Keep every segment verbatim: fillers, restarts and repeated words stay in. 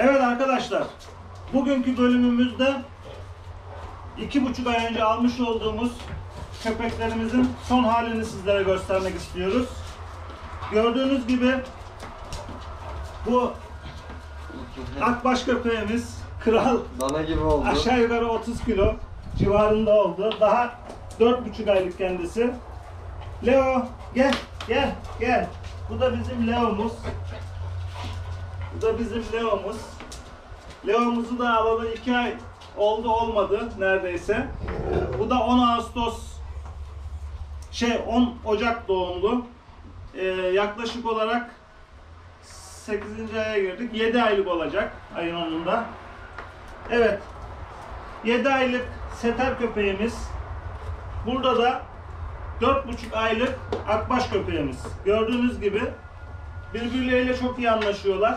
Evet arkadaşlar, bugünkü bölümümüzde iki buçuk ay önce almış olduğumuz köpeklerimizin son halini sizlere göstermek istiyoruz. Gördüğünüz gibi bu akbaş köpeğimiz Kral dana gibi oldu. Aşağı yukarı otuz kilo civarında oldu. Daha dört buçuk aylık kendisi. Leo gel gel gel. Bu da bizim Leo'muz. Bu da bizim Leo'muz. Leo'muzu da alalı iki ay oldu olmadı neredeyse. Bu da on Ağustos şey on Ocak doğumlu. Ee, yaklaşık olarak sekizinci aya girdik. yedi aylık olacak ayın onunda. Evet. yedi aylık setter köpeğimiz. Burada da dört buçuk aylık akbaş köpeğimiz. Gördüğünüz gibi birbirleriyle çok iyi anlaşıyorlar.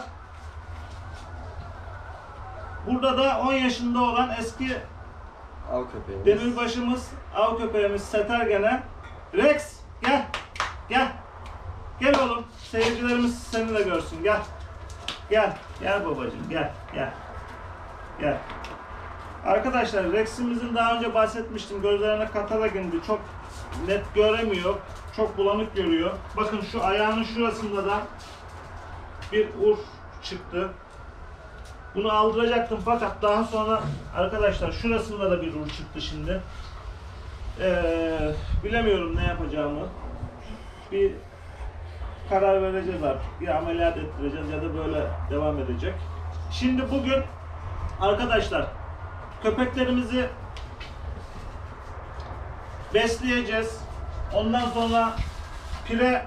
Burada da on yaşında olan eski av köpeğimiz. demirbaşımız, av köpeğimiz setter gene. Rex gel. Gel. Gel oğlum. Seyircilerimiz seni de görsün. Gel. Gel. Gel babacığım. Gel. Gel. Gel. Arkadaşlar Rex'imizin daha önce bahsetmiştim. Gözlerine katarak indi. Çok net göremiyor. Çok bulanık görüyor. Bakın şu ayağının şurasında da bir ur çıktı. Bunu aldıracaktım fakat daha sonra arkadaşlar şurasında da bir ur çıktı şimdi. Ee, bilemiyorum ne yapacağımı. Bir karar vereceğiz artık. Ya ameliyat ettireceğiz ya da böyle devam edecek. Şimdi bugün arkadaşlar köpeklerimizi besleyeceğiz. Ondan sonra pire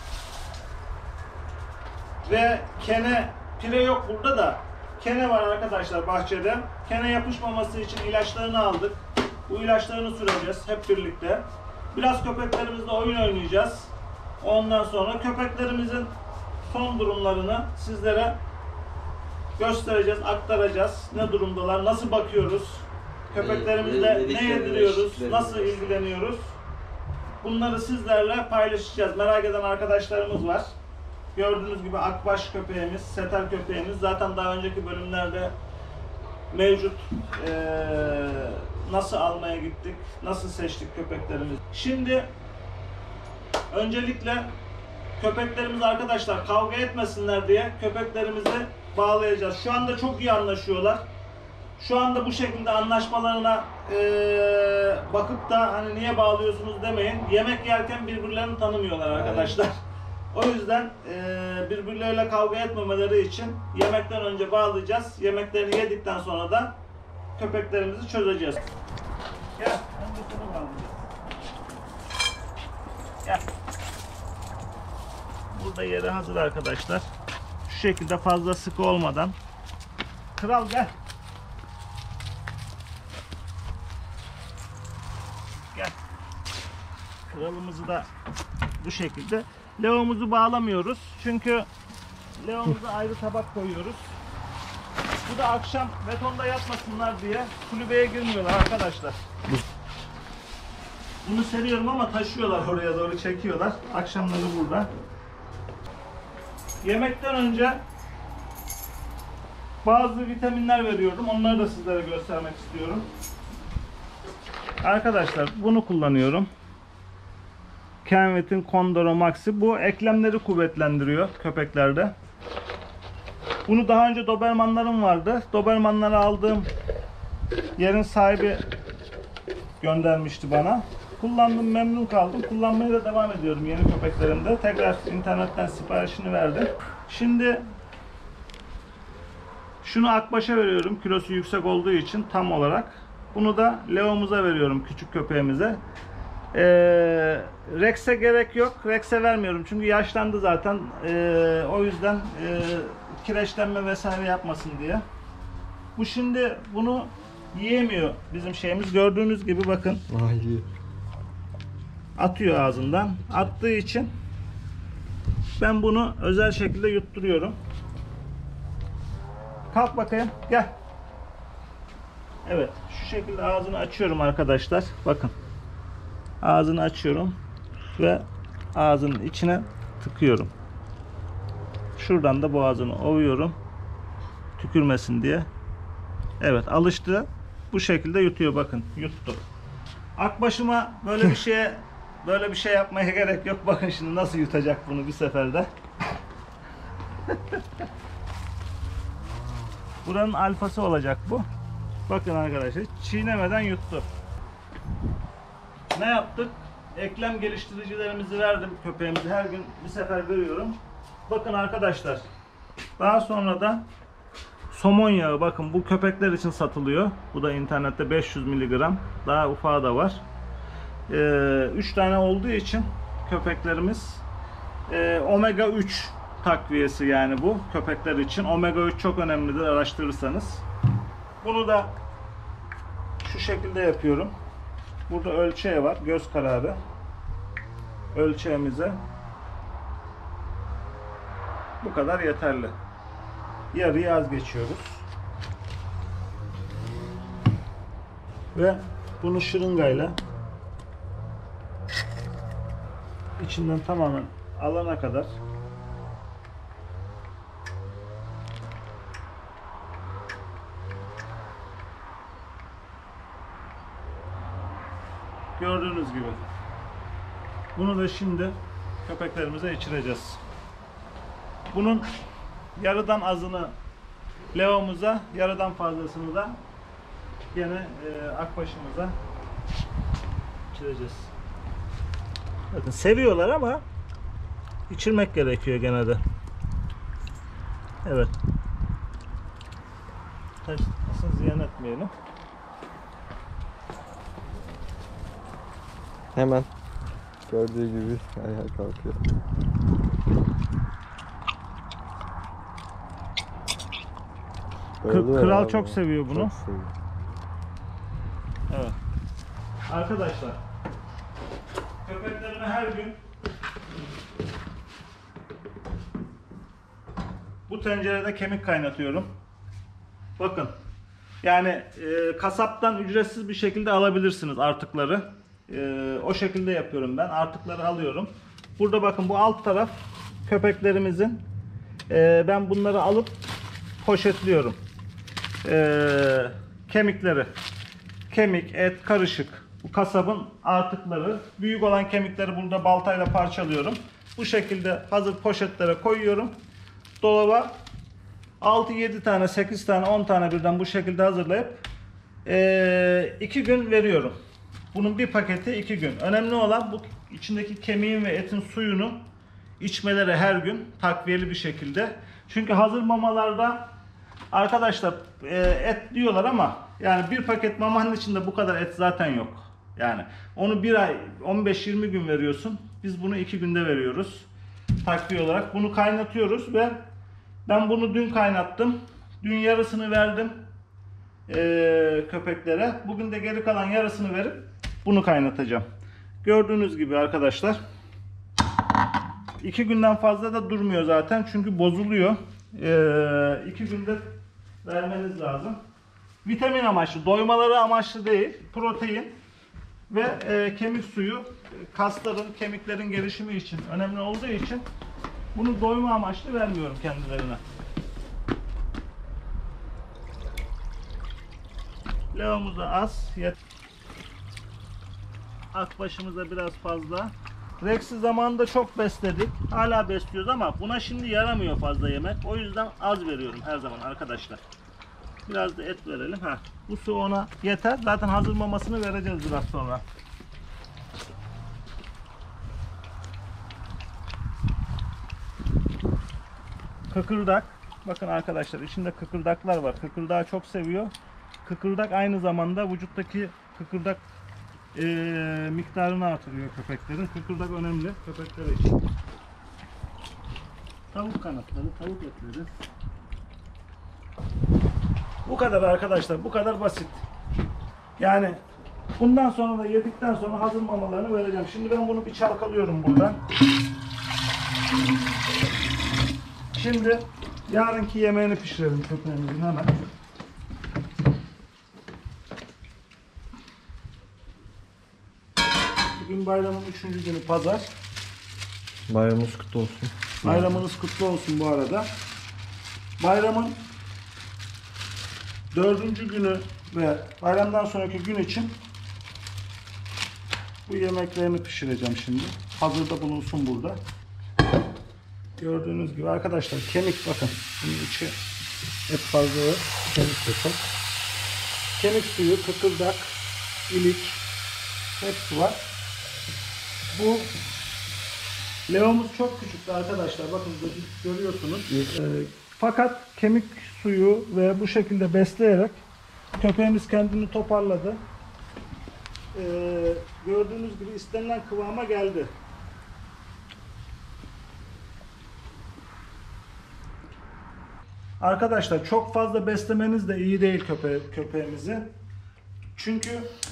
ve kene, pire yok burada da kene var arkadaşlar bahçede. Kene yapışmaması için ilaçlarını aldık. Bu ilaçlarını süreceğiz hep birlikte. Biraz köpeklerimizle oyun oynayacağız. Ondan sonra köpeklerimizin son durumlarını sizlere göstereceğiz, aktaracağız. Ne durumdalar, nasıl bakıyoruz, köpeklerimizle ne yediriyoruz, nasıl ilgileniyoruz. Bunları sizlerle paylaşacağız. Merak eden arkadaşlarımız var. Gördüğünüz gibi akbaş köpeğimiz, setter köpeğimiz zaten daha önceki bölümlerde mevcut. Ee, nasıl almaya gittik, nasıl seçtik köpeklerimizi. Şimdi öncelikle köpeklerimiz arkadaşlar kavga etmesinler diye köpeklerimizi bağlayacağız. Şu anda çok iyi anlaşıyorlar. Şu anda bu şekilde anlaşmalarına ee, bakıp da hani niye bağlıyorsunuz demeyin. Yemek yerken birbirlerini tanımıyorlar arkadaşlar. O yüzden e, birbirleriyle kavga etmemeleri için yemekten önce bağlayacağız. Yemeklerini yedikten sonra da köpeklerimizi çözeceğiz. Gel, önce seni bağlayacağız. Gel. Burada yeri hazır arkadaşlar. Şu şekilde fazla sıkı olmadan. Kral gel. Gel. Kralımızı da bu şekilde. Leo'muzu bağlamıyoruz. Çünkü Leo'muza ayrı tabak koyuyoruz. Bu da akşam betonda yatmasınlar diye kulübeye girmiyorlar arkadaşlar. Bunu seriyorum ama taşıyorlar oraya doğru çekiyorlar. Akşamları burada. Yemekten önce bazı vitaminler veriyorum. Onları da sizlere göstermek istiyorum. Arkadaşlar bunu kullanıyorum. Kenvet'in Condoro Maxi. Bu eklemleri kuvvetlendiriyor köpeklerde. Bunu daha önce Dobermanlarım vardı. Dobermanları aldığım yerin sahibi göndermişti bana. Kullandım, memnun kaldım. Kullanmaya da devam ediyorum yeni köpeklerimde. Tekrar internetten siparişini verdim. Şimdi şunu akbaşa veriyorum. Kilosu yüksek olduğu için tam olarak. Bunu da Leo'muza veriyorum, küçük köpeğimize. Ee, Rex'e gerek yok. Rex'e vermiyorum çünkü yaşlandı zaten. Ee, o yüzden e, kireçlenme vesaire yapmasın diye. Bu şimdi bunu yiyemiyor bizim şeyimiz. Gördüğünüz gibi bakın. Hayır. Atıyor ağzından. Attığı için ben bunu özel şekilde yutturuyorum. Kalk bakayım. Gel. Evet. Şu şekilde ağzını açıyorum arkadaşlar. Bakın. Ağzını açıyorum ve ağzının içine tıkıyorum. Şuradan da boğazını ovuyorum. Tükürmesin diye. Evet, alıştı. Bu şekilde yutuyor, bakın. Yuttu. Akbaşıma böyle bir şeye böyle bir şey yapmaya gerek yok. Bakın şimdi nasıl yutacak bunu bir seferde. Buranın alfası olacak bu. Bakın arkadaşlar, çiğnemeden yuttu. Ne yaptık? Eklem geliştiricilerimizi verdim köpeğimize. Her gün bir sefer veriyorum. Bakın arkadaşlar. Daha sonra da somon yağı, bakın bu köpekler için satılıyor. Bu da internette beş yüz miligram. Daha ufağı da var. üç tane olduğu için köpeklerimiz e, omega üç takviyesi, yani bu köpekler için. Omega üç çok önemlidir, araştırırsanız. Bunu da şu şekilde yapıyorum. Burada ölçeği var, göz kararı. Ölçeğimize bu kadar yeterli. Yarıyı az geçiyoruz. Ve bunu şırıngayla içinden tamamen alana kadar gördüğünüz gibi. Bunu da şimdi köpeklerimize içireceğiz. Bunun yarıdan azını Leo'muza, yarıdan fazlasını da gene e, akbaşımıza içireceğiz. Bakın seviyorlar ama içirmek gerekiyor gene de. Evet. Aslında ziyan etmeyelim. Hemen gördüğü gibi ayağa kalkıyor. Kı- Kral çok seviyor bunu. Çok seviyor. Evet. Arkadaşlar, köpeklerime her gün bu tencerede kemik kaynatıyorum. Bakın. Yani e, kasaptan ücretsiz bir şekilde alabilirsiniz artıkları. E, o şekilde yapıyorum ben. Artıkları alıyorum. Burada bakın, bu alt taraf köpeklerimizin. E, ben bunları alıp poşetliyorum. E, kemikleri. Kemik, et karışık. Bu kasabın artıkları. Büyük olan kemikleri burada baltayla parçalıyorum. Bu şekilde hazır poşetlere koyuyorum. Dolaba altı yedi tane, sekiz tane, on tane birden bu şekilde hazırlayıp iki gün veriyorum. Bunun bir paketi iki gün. Önemli olan bu içindeki kemiğin ve etin suyunu içmeleri her gün takviyeli bir şekilde. Çünkü hazır mamalarda arkadaşlar e, et diyorlar ama yani bir paket mamanın içinde bu kadar et zaten yok. Yani onu bir ay, on beş yirmi gün veriyorsun. Biz bunu iki günde veriyoruz. Takviye olarak. Bunu kaynatıyoruz ve ben bunu dün kaynattım. Dün yarısını verdim e, köpeklere. Bugün de geri kalan yarısını verip bunu kaynatacağım. Gördüğünüz gibi arkadaşlar. iki günden fazla da durmuyor zaten. Çünkü bozuluyor. E, iki günde vermeniz lazım. Vitamin amaçlı, doymaları amaçlı değil. Protein ve e, kemik suyu kasların, kemiklerin gelişimi için önemli olduğu için bunu doyma amaçlı vermiyorum kendilerine. Leo'muza az, yet. Akbaşımıza biraz fazla. Rex'i zamanında çok besledik. Hala besliyoruz ama buna şimdi yaramıyor fazla yemek. O yüzden az veriyorum her zaman arkadaşlar. Biraz da et verelim. Ha, bu su ona yeter. Zaten hazır mamasını vereceğiz biraz sonra. Kıkırdak. Bakın arkadaşlar, içinde kıkırdaklar var. Kıkırdağı çok seviyor. Kıkırdak aynı zamanda vücuttaki kıkırdak e, miktarını artırıyor köpeklerin. Kıkırdak önemli köpekler için. Tavuk kanatları, tavuk etleri. Bu kadar arkadaşlar. Bu kadar basit. Yani bundan sonra da yedikten sonra hazır mamalarını vereceğim. Şimdi ben bunu bir çalkalıyorum buradan. Şimdi yarınki yemeğini pişirelim köpeğimizin hemen. Bugün bayramın üçüncü günü pazar. Bayramınız kutlu olsun. Bayramınız kutlu olsun bu arada. Bayramın dördüncü günü ve bayramdan sonraki gün için bu yemeklerini pişireceğim şimdi. Hazırda bulunsun burada. Gördüğünüz gibi arkadaşlar kemik bakın. Bunun içi et fazla yok. Kemik de çok. Kemik suyu, kıkırdak, ilik hepsi var. Bu leğomuz çok küçüktü arkadaşlar. Bakın görüyorsunuz. Ee, fakat kemik suyu ve bu şekilde besleyerek köpeğimiz kendini toparladı. Ee, gördüğünüz gibi istenilen kıvama geldi. Arkadaşlar çok fazla beslemeniz de iyi değil köpe köpeğimizi. Çünkü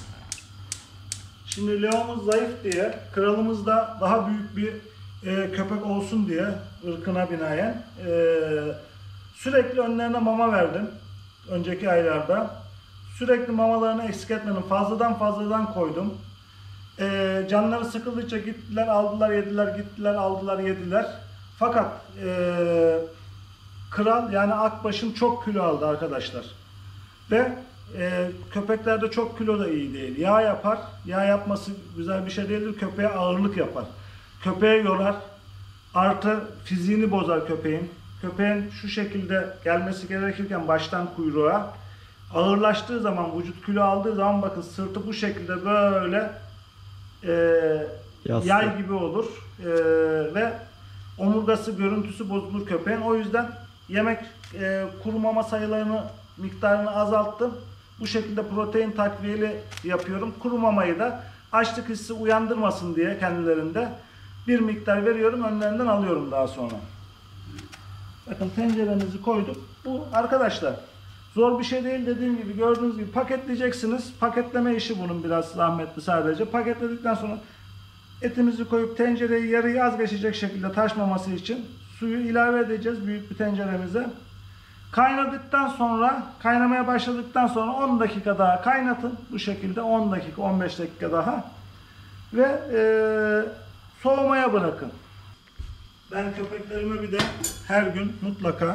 şimdi Leo'muz zayıf diye, kralımız da daha büyük bir e, köpek olsun diye ırkına binaen e, sürekli önlerine mama verdim. Önceki aylarda. Sürekli mamalarını eksik etmedim. Fazladan fazladan koydum. E, canları sıkıldıkça gittiler, aldılar, yediler, gittiler, aldılar, yediler. Fakat e, kral yani akbaşım çok kilo aldı arkadaşlar. Ve e, köpeklerde çok kilo da iyi değil. Yağ yapar. Yağ yapması güzel bir şey değildir. Köpeğe ağırlık yapar. Köpeğe yorar. Artı fiziğini bozar köpeğin. Köpeğin şu şekilde gelmesi gerekirken baştan kuyruğa ağırlaştığı zaman, vücut kilo aldığı zaman bakın sırtı bu şekilde böyle e, yay gibi olur. E, ve omurgası, görüntüsü bozulur köpeğin. O yüzden yemek e, kuru mama sayılarını, miktarını azalttım. Bu şekilde protein takviyeli yapıyorum. Kuru mamayı da açlık hissi uyandırmasın diye kendilerinde bir miktar veriyorum. Önlerinden alıyorum daha sonra. Bakın tenceremizi koyduk. Bu arkadaşlar zor bir şey değil, dediğim gibi gördüğünüz gibi paketleyeceksiniz. Paketleme işi bunun biraz zahmetli sadece. Paketledikten sonra etimizi koyup tencereyi yarıyı az geçecek şekilde taşmaması için suyu ilave edeceğiz büyük bir tenceremize. Kaynadıktan sonra, kaynamaya başladıktan sonra on dakika daha kaynatın. Bu şekilde on dakika, on beş dakika daha. Ve e, soğumaya bırakın. Ben köpeklerime bir de her gün mutlaka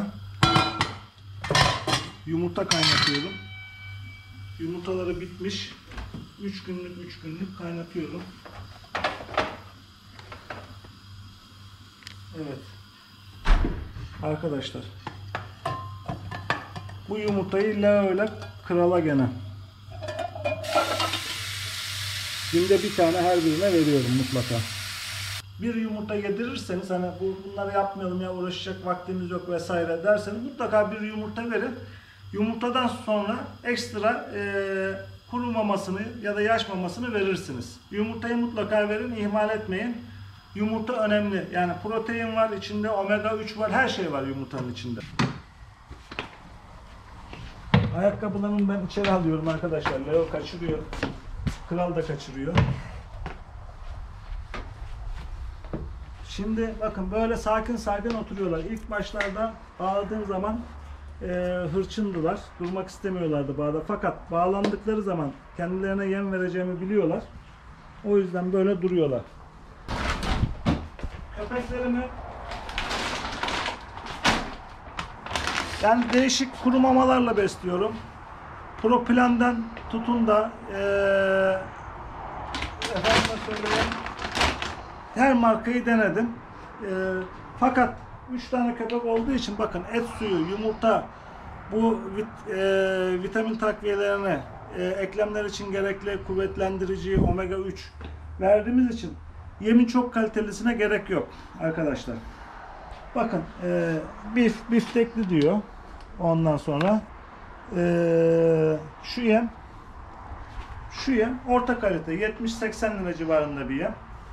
yumurta kaynatıyorum. Yumurtaları bitmiş. üç günlük üç günlük kaynatıyorum. Evet. Arkadaşlar. Bu yumurtayı illa öyle krala gene. Günde bir tane her birine veriyorum mutlaka. Bir yumurta yedirirseniz hani bu, bunları yapmayalım ya uğraşacak vaktimiz yok vesaire derseniz mutlaka bir yumurta verin. Yumurtadan sonra ekstra e, kuru mamasını ya da yaş mamasını verirsiniz. Yumurtayı mutlaka verin, ihmal etmeyin. Yumurta önemli. Yani protein var içinde, omega üç var, her şey var yumurtanın içinde. Ayakkabılarımı ben içeri alıyorum arkadaşlar. Leo kaçırıyor. Kral da kaçırıyor. Şimdi bakın böyle sakin sakin oturuyorlar. İlk başlarda bağladığım zaman e, hırçındılar. Durmak istemiyorlardı bağda. Fakat bağlandıkları zaman kendilerine yem vereceğimi biliyorlar. O yüzden böyle duruyorlar. Köpeklerimi ben değişik kuru mamalarla besliyorum. Proplan'dan tutun da e, efendime söyleyeyim, her markayı denedim. E, fakat üç tane köpek olduğu için bakın et suyu, yumurta, bu vit, e, vitamin takviyelerine, e, eklemler için gerekli kuvvetlendirici omega üç verdiğimiz için yemin çok kalitelisine gerek yok arkadaşlar. Bakın e, bif, biftekli diyor. Ondan sonra e, şu yem şu yem orta kalite yetmiş seksen lira civarında bir yem.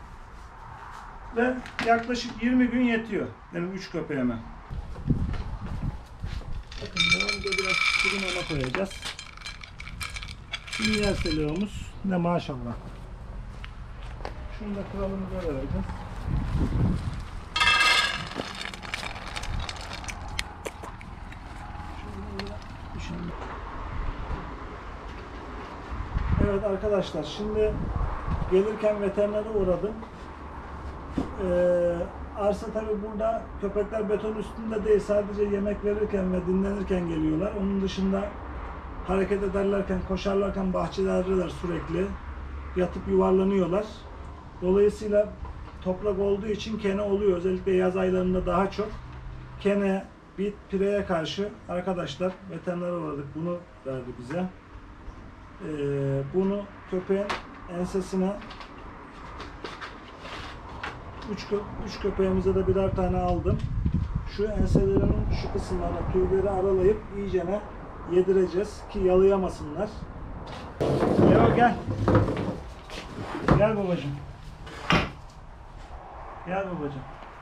Ve yaklaşık yirmi gün yetiyor benim üç köpeğime. Bakın devamında biraz kuru mama koyacağız. Şimdi yer seliyorumuz ne maşallah. Şunu da kralımıza vereceğiz. Evet arkadaşlar, şimdi gelirken veterinere uğradım. Ee, arsa tabi burada köpekler beton üstünde değil, sadece yemek verirken ve dinlenirken geliyorlar. Onun dışında hareket ederlerken, koşarlarken bahçelerdeler sürekli. Yatıp yuvarlanıyorlar. Dolayısıyla toprak olduğu için kene oluyor. Özellikle yaz aylarında daha çok. Kene, bit, pireye karşı arkadaşlar veterinere uğradık. Bunu verdi bize. Ee, bunu köpeğin ensesine üç, kö üç köpeğimize de birer tane aldım. Şu enselerinin şu kısımlarına tüyleri aralayıp iyicene yedireceğiz ki yalayamasınlar. Leo gel. Gel babacığım. Gel babacığım.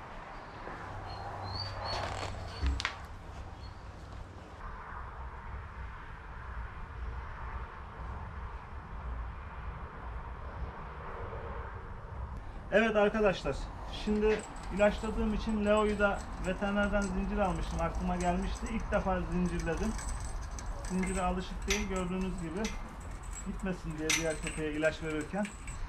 Evet arkadaşlar, şimdi ilaçladığım için Leo'yu da veterinerden zincir almıştım, aklıma gelmişti. İlk defa zincirledim. Zincire alışık değil, gördüğünüz gibi. Gitmesin diye diğer köpeğe ilaç verirken.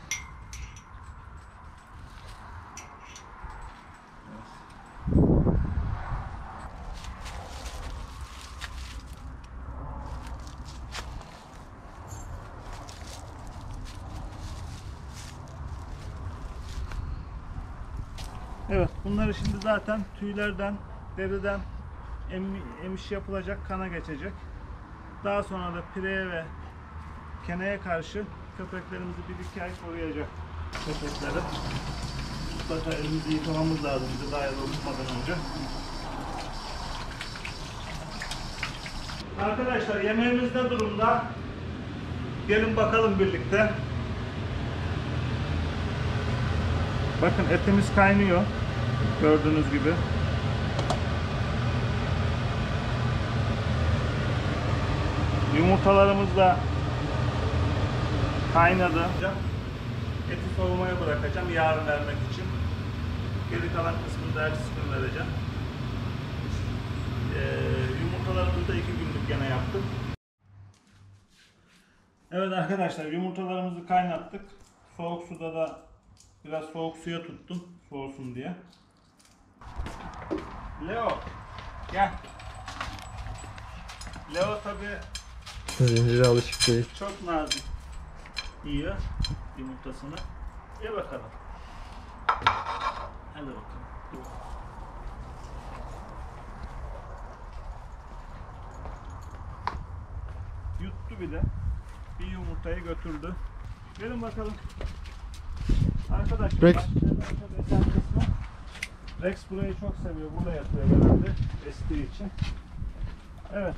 Evet, bunları şimdi zaten tüylerden, deriden em, emiş yapılacak, kana geçecek. Daha sonra da pireye ve keneye karşı köpeklerimizi bir iki ay koruyacak köpekleri. Mutlaka elimizi yıkamamız lazım bize daha unutmadan önce. Arkadaşlar yemeğimiz ne durumda? Gelin bakalım birlikte. Bakın etimiz kaynıyor. Gördüğünüz gibi. Yumurtalarımız da kaynadı. Eti soğumaya bırakacağım yarın vermek için. Geri kalan kısmını da ertesi gün vereceğim. Ee, yumurtalarımızı da iki günlük gene yaptık. Evet arkadaşlar, yumurtalarımızı kaynattık. Soğuk suda da biraz soğuk suya tuttum soğusun diye. Leo gel. Leo tabi Zincire alışık değil. çok nazik yiyor yumurtasını. Ye bakalım. Hadi bakalım. Yuttu bile. Bir yumurtayı götürdü. Gelin bakalım. Arkadaşlar Rex. Rex burayı çok seviyor. Burada yatıyor genelde. Estiği için. Evet.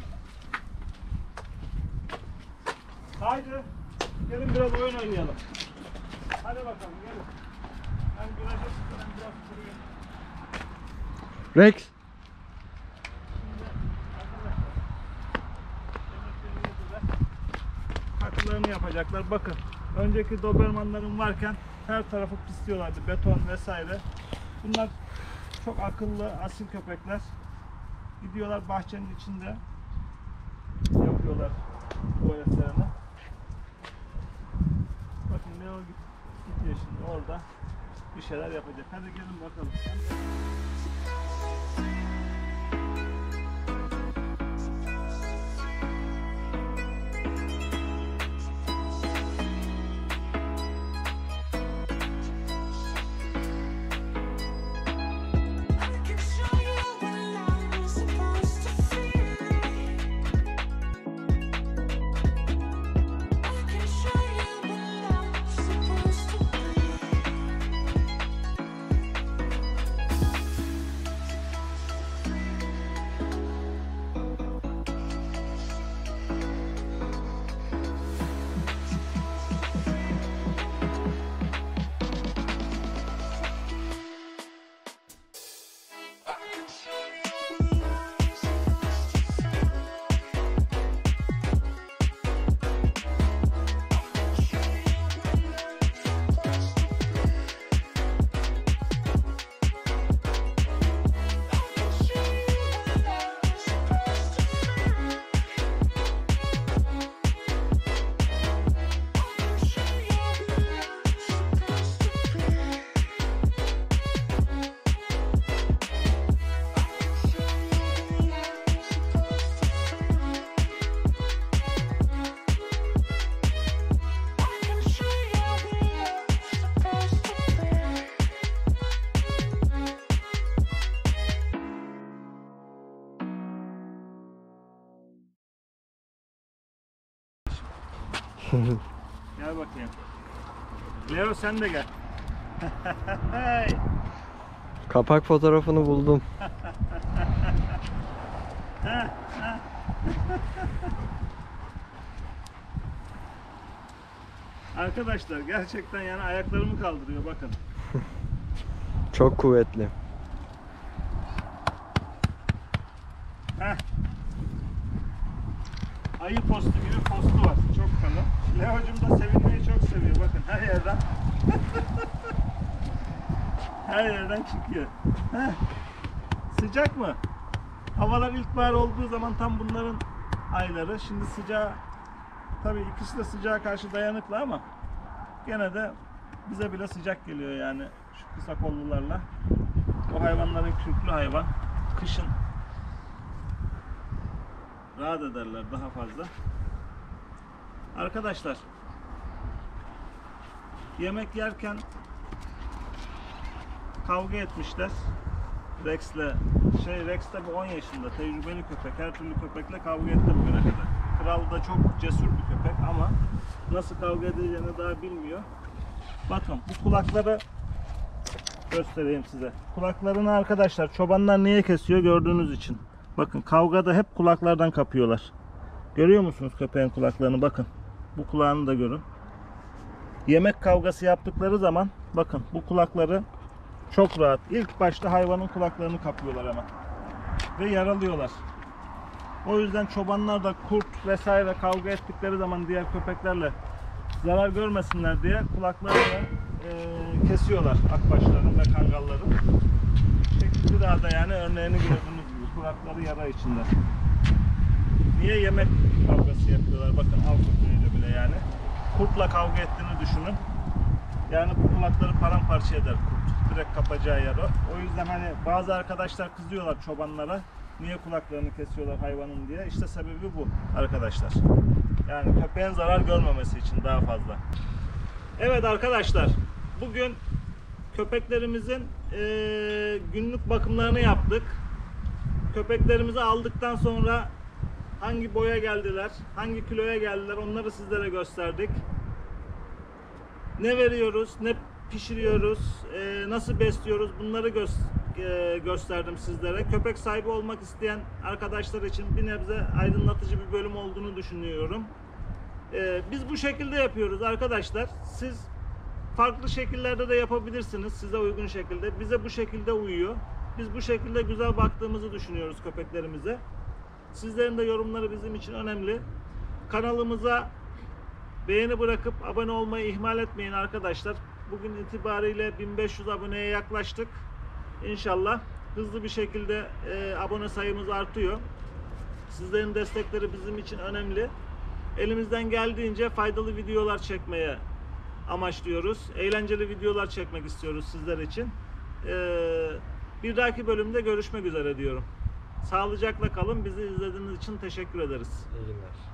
Haydi. Gelin biraz oyun oynayalım. Hadi bakalım gelin. Ben güneşe sıkıyorum biraz kuruyum. Rex. Şimdi arkadaşlar yemeklerini yediler. Takılarını yapacaklar. Bakın. Önceki Dobermanlarım varken her tarafı pisliyorlardı. Beton vesaire. Bunlar çok akıllı, asil köpekler. Gidiyorlar bahçenin içinde yapıyorlar tuvaletlerini. Bakın Leo gidiyor şimdi orada bir şeyler yapacak. Hadi gelin bakalım. Gel bakayım. Leo sen de gel. Kapak fotoğrafını buldum. Arkadaşlar gerçekten yani ayaklarımı kaldırıyor bakın. Çok kuvvetli. Heh. Ayı postu gibi postu var. Çok kalın. Leo'cum da sevinmeyi çok seviyor. Bakın her yerden. Her yerden çıkıyor. Heh. Sıcak mı? Havalar ilkbahar olduğu zaman tam bunların ayları. Şimdi sıcağı, tabii ikisi de sıcağa karşı dayanıklı ama gene de bize bile sıcak geliyor yani şu kısa kollularla. O hayvanların kürklü hayvan. Kışın rahat ederler daha fazla. Arkadaşlar yemek yerken kavga etmişler. Rex'le şey Rex tabi on yaşında tecrübeli köpek. Her türlü köpekle kavga etti bugüne kadar. Kral da çok cesur bir köpek ama nasıl kavga edeceğini daha bilmiyor. Bakın bu kulakları göstereyim size. Kulaklarını arkadaşlar çobanlar niye kesiyor gördüğünüz için. Bakın kavgada hep kulaklardan kapıyorlar. Görüyor musunuz köpeğin kulaklarını? Bakın. Bu kulağını da görün. Yemek kavgası yaptıkları zaman bakın bu kulakları çok rahat. İlk başta hayvanın kulaklarını kapıyorlar hemen. Ve yaralıyorlar. O yüzden çobanlar da kurt vesaire kavga ettikleri zaman diğer köpeklerle zarar görmesinler diye kulaklarını e, kesiyorlar akbaşların ve kangalların. Bir daha da yani örneğini gördüğünüz gibi kulakları yara içinde. Niye yemek kavgası yapıyorlar? Bakın av köpeğiyle bile yani. Kurtla kavga ettiğini düşünün. Yani bu kulakları paramparça eder kurt. Direkt kapacağı yer o. O yüzden hani bazı arkadaşlar kızıyorlar çobanlara. Niye kulaklarını kesiyorlar hayvanın diye. İşte sebebi bu arkadaşlar. Yani köpeğin zarar görmemesi için daha fazla. Evet arkadaşlar. Bugün köpeklerimizin e, günlük bakımlarını yaptık. Köpeklerimizi aldıktan sonra hangi boya geldiler, hangi kiloya geldiler onları sizlere gösterdik. Ne veriyoruz, ne pişiriyoruz, e, nasıl besliyoruz bunları gö e, gösterdim sizlere. Köpek sahibi olmak isteyen arkadaşlar için bir nebze aydınlatıcı bir bölüm olduğunu düşünüyorum. E, biz bu şekilde yapıyoruz arkadaşlar. Siz farklı şekillerde de yapabilirsiniz size uygun şekilde. Bize bu şekilde uyuyor. Biz bu şekilde güzel baktığımızı düşünüyoruz köpeklerimize. Sizlerin de yorumları bizim için önemli. Kanalımıza beğeni bırakıp abone olmayı ihmal etmeyin arkadaşlar. Bugün itibariyle bin beş yüz aboneye yaklaştık. İnşallah hızlı bir şekilde e, abone sayımız artıyor. Sizlerin destekleri bizim için önemli. Elimizden geldiğince faydalı videolar çekmeye amaçlıyoruz. Eğlenceli videolar çekmek istiyoruz sizler için. Ee, bir dahaki bölümde görüşmek üzere diyorum. Sağlıcakla kalın. Bizi izlediğiniz için teşekkür ederiz. İyi günler.